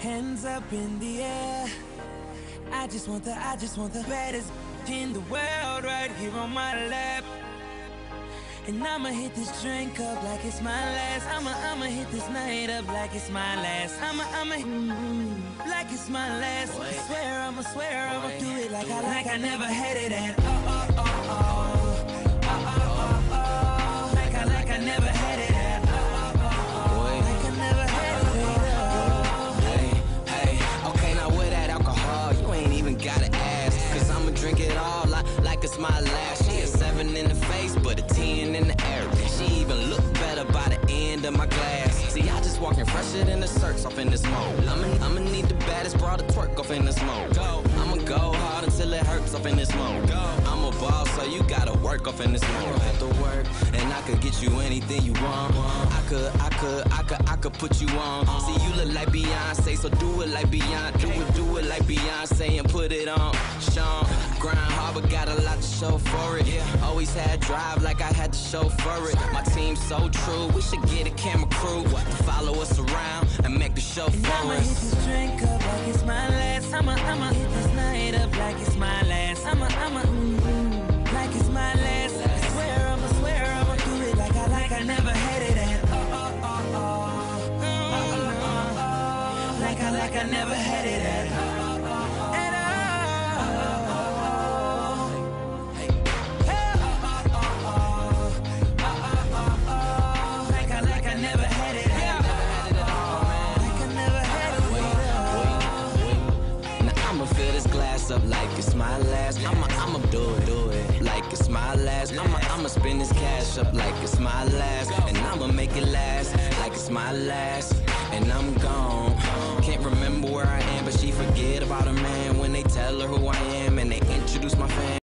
Hands up in the air. I just want the baddest in the world right here on my lap. And I'ma hit this drink up like it's my last. I'ma hit this night up like it's my last. I'ma like it's my last. I swear I'ma do it like I never had it at like I never had it at like I never had it at Hey, okay, now with that alcohol, you ain't even gotta ask, cause I'ma drink it all like it's my last. She a 7 in the face, but a 10 in the air. She even look better by the end of my glass. See, I just walking fresher than the search off in this mode. I'ma need the baddest broad to twerk off in this mode. I'ma go hard until it hurts off in this mode. I'm a boss, so you gotta work off in this mode. Have to work, and I could get you anything you want. I could put you on. See, you look like Beyonce, so do it like Beyonce. Do it like Beyonce and put it on. Sean, grind hard, but got a lot to show for it. Always had drive like I had to show for it. My team's so true, we should get a camera crew to follow us around and make the show and for I'ma us. hit this drink up like it's my last. I'ma hit this night up like it's my last. I'ma like it's my last. I swear I'ma do it like I never had it at like I never had it at like I never had it at like I never had it. Now I'ma fill this glass up like it's my last. I'ma do it like it's my last. I'ma spend this cash up like it's my last, and I'ma make it last like it's my last. And I'm gone. Can't remember where I am, but she forget about her man when they tell her who I am and they introduce my fam.